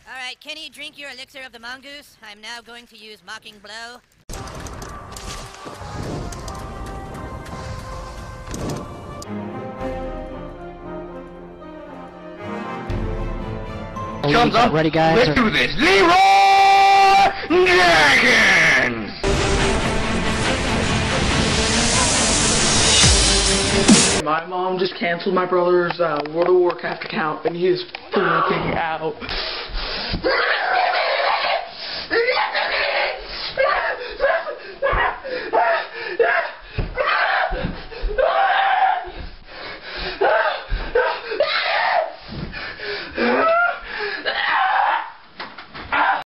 Alright, Kenny, drink your elixir of the mongoose. I'm now going to use Mocking Blow. Comes up. Ready, guys? Let's do this. Leroy Jenkins! My mom just canceled my brother's World of Warcraft account, and he is freaking out.